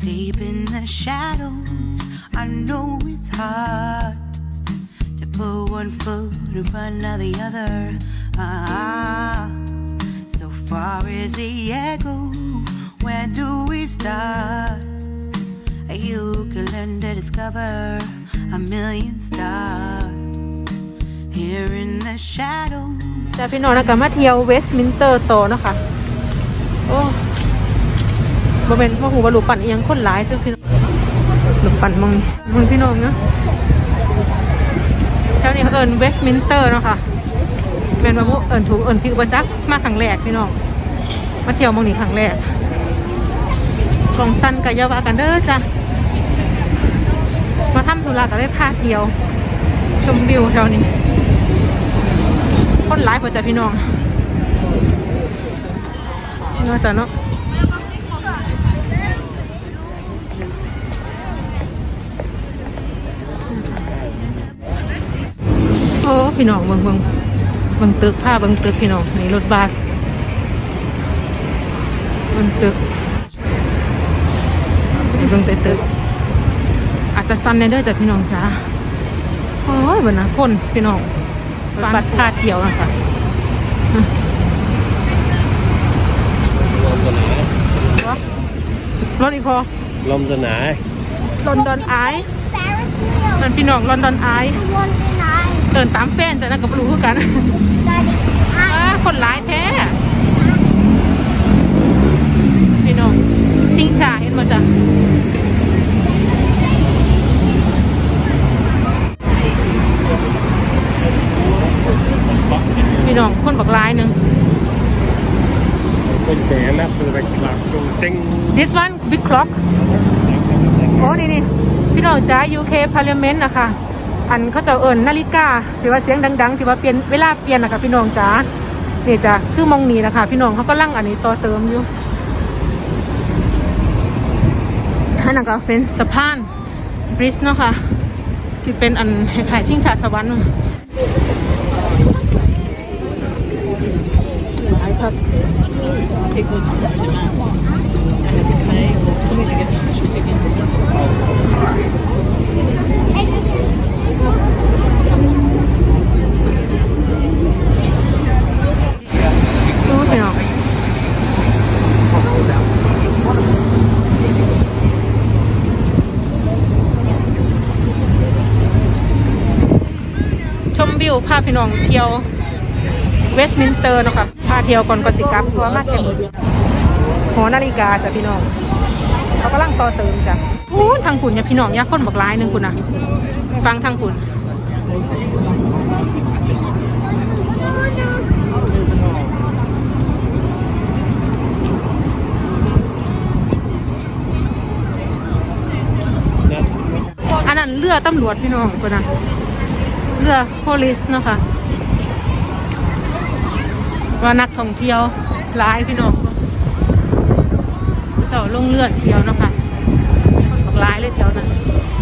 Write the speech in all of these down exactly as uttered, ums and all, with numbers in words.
Deep in the shadows, I know it's hard to put one foot in front of the other. Ah, so far as the echo, where do we start? You can learn to discover a million stars here in the shadows. จะพี่น้องนะคะมาเที่ยวเวสต์มินสเตอร์โตนะคะโอ้บริเวณพ่อหูบรรลุปั่นยังคนหลายซึ่งพี่น้องหลุปั่นมึงมึงพี่น้องเนาะแถวนี้เขาเอิญเวสต์มินสเตอร์เนาะค่ะแมนมาบุเอิญถูกเอิญพี่อุปจักมาครั้งแรกพี่น้องมาเที่ยวมองนี่ครั้งแรกกองสั้นกับยาวากันเด้อจ้ะมาทำธุระก็ได้พาเที่ยวชมวิวแถวนี้คนหลายพอจะพี่น้องเนาะจ้ะเนาะโอ้พี่น้องเบิ่งเบิ่งเบิ่งตึกผ้าเบิ่งตึกพี่น้องนี่รถบัสเบิ่งตึกเบิ่งตึกอาจจะสั้นในเด้อจ้ะพี่น้องจ้าโอ้ยเบิ่งนะคนพี่น้องบัสพาเที่ยวนะคะรถอีกพอลมตัวไหนลอนดอนไอนั่นพี่น้องลอนดอนไอเดินตามแฟนจะนั่งกับรู้กันคนร้ายแท้พี่น้องชิงชาเห็นมาจ้ะพี่น้องคนบักร้ายหนึ่งเป็นแสนนะคือแบบคลักตรงเต็ง this one big clock โอ้นี่นี่พี่น้องจ้า ยู เค Parliament นะคะอันเขาจะเอิญนาฬิกาถือว่าเสียงดังๆถือว่าเปลี่ยนเวลาเปลี่ยนนะคะพี่น้องจ้าเนี่ยจ้ะคือมองนี้นะคะพี่น้องเขาก็ลั่งอันนี้ต่อเติมอยู่อันนั้นก็เป็นสะพานบริดจ์เนาะค่ะที่เป็นอันขายชิงชาสวรรค์ครับชมวิวพาพี่น้องเที่ยวเวสต์มินสเตอร์นะคะพาเที่ยวก่อนก่อนสิกลับเพราะว่ามาเก็บหอนาฬิกาจ้ะพี่น้องเขากำลังต่อเติมจ้ะโอ้ทางขุนเนี่ยพี่น้องยากคนบอกร้ายหนึ่งคุณนะฟังทางขุนอันนั้นเรือตำรวจพี่น้องคุณนะเรือ police เนาะค่ะว่านักท่องเที่ยวหลายพี่น้องเต่าลงเรือเที่ยวเนาะค่ะหลายเลยเที่ยวนั้น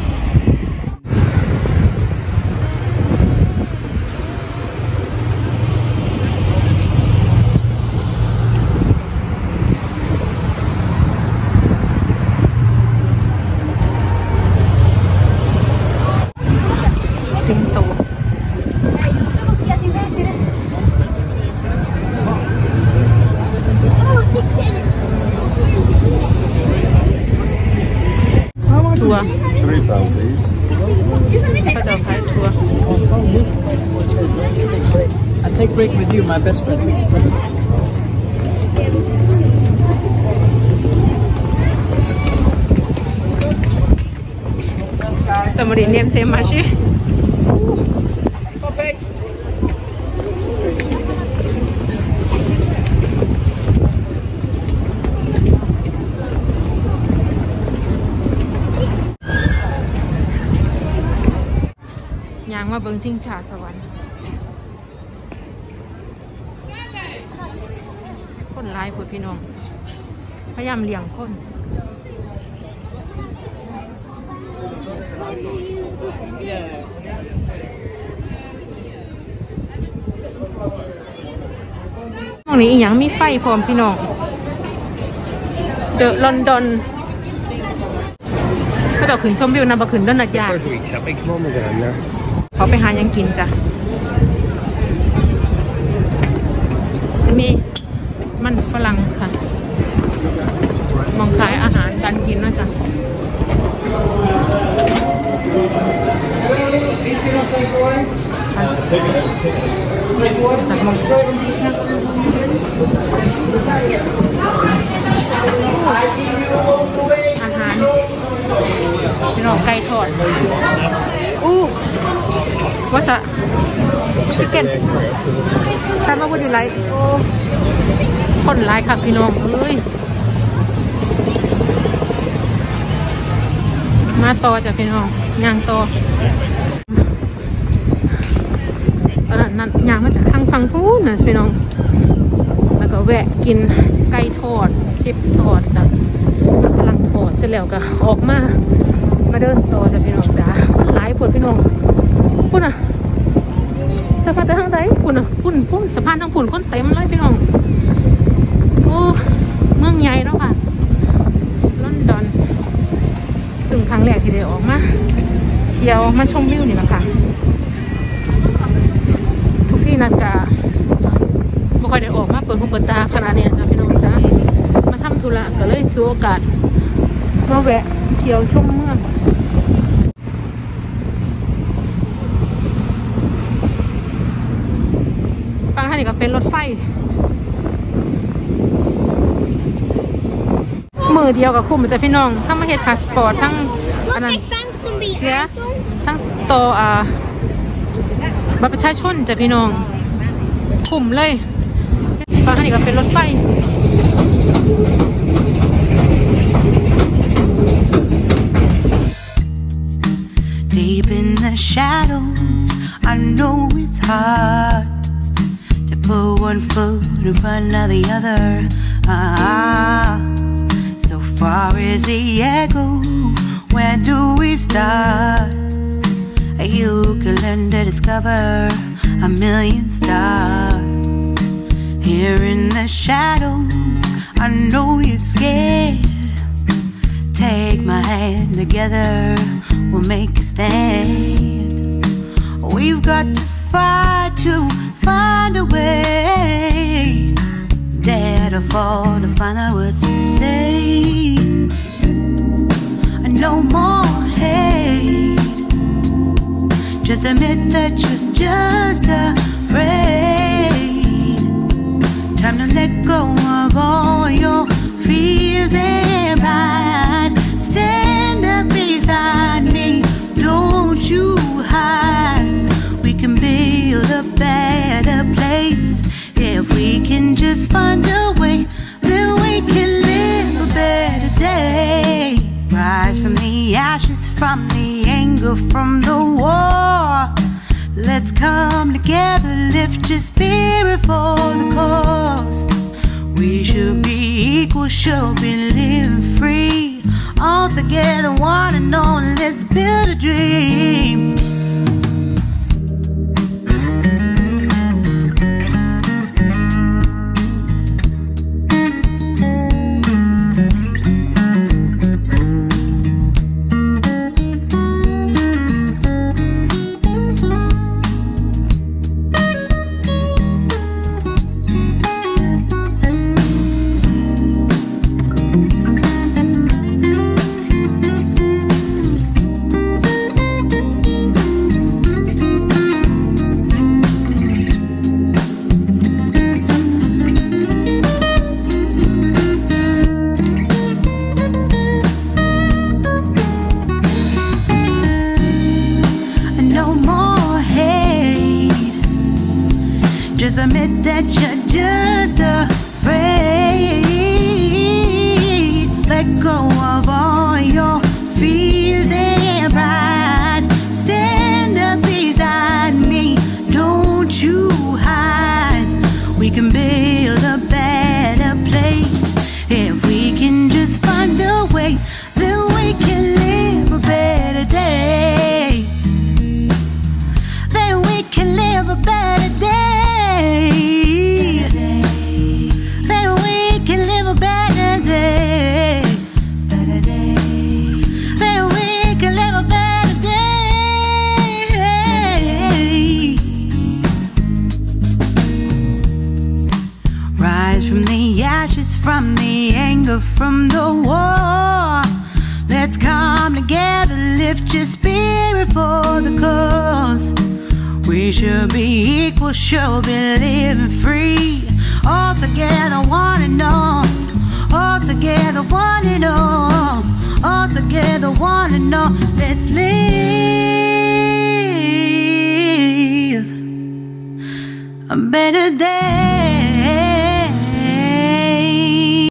สิงโตทัวร์ก็จะขายทัวร์ I take break with you, my best friend. สมริเนียมเซมาชิยางมาเบิ้งชิงชาสวรรค์คนร้ายพวกพี่น้องพยายามเลี้ยงคนตรงนี้อีกอย่างมีไฟพร้อมพี่น้องเดอะลอนดอนก็จะขึ้นชมวิวนะบ่ขึ้นเดินนัดยากเขาไปหายังกินจ้ะมีมันฝรั่งค่ะมองขายอาหารการกินนะจ๊ะอาหารพี่น้องไก่ทอดอู้ว่าจะชิคเก้นแต่ว่าพูดอยู่ไรโอ้คนร้ายค่ะพี่น้องเอ้ยมาต่อจ้ะพี่น้องย่างต่อตอนนั้นย่างมาจากทางฝั่งพูนนะพี่น้องแล้วก็แวะกินไก่ทอดชิปทอดจ้ะกำลังทอดเสร็จแล้วก็ออกมามาเดินต่อจ้ะพี่น้องจ้ะหลายผลพี่น้องพูดอ่ะสะพานทางไหนฝุ่นอ่ะฝุ่นฝุ่นสะพานทางฝุ่นคนเต็มเลยพี่น้องโอ้เมืองใหญ่เนาะค่ะลอนดอนถึงครั้งแรกที่ได้ออกมาเที่ยวมาชมวิวนี่นะคะทุกที่นักกาไม่ค่อยได้ออกมาเปิดหูเปิดตาขนาดนี้จ้ะพี่น้องจ้ะมาทำธุระก็เลยถือโอกาสมาแวะเที่ยวชมเมืองฟังท่านนี่ก็เป็นรถไฟมือเดียวกับคุ้มจะพี่น้องทั้งมาเฮ็ดพาสปอร์ตทั้งอันนั้นเสียทั้งโตอ่าบัตรประชาชนจะพี่น้องคุ้มเลยฟังท่านนี่ก็เป็นรถไฟ Deep in the shadows, I know it's hard to put one foot in front of the other. Ah, so far is the echo. Where do we start? You can learn to discover a million stars. Here in the shadows, I know you're scared. Take my hand together, we'll make a stand. We've got to fight to find a way. Dare to fall to find out what to say. No more hate. Just admit that you're just afraid. Time to let go of all your fears and pride. Stand up beside me, don't you hide. We can build a better place. If we can just find a way, then we can live a better day. Rise from the ashes, from the anger, from the war. Let's come together, lift your spirit for the cause. We should be equal, should be living free. All together, one and all, let's build a dream. from the anger from the war. Let's come together, lift your spirit for the cause. We should be equal, should be living free. All together, one and all. All together, one and all. All together, one and all. Let's live a better day.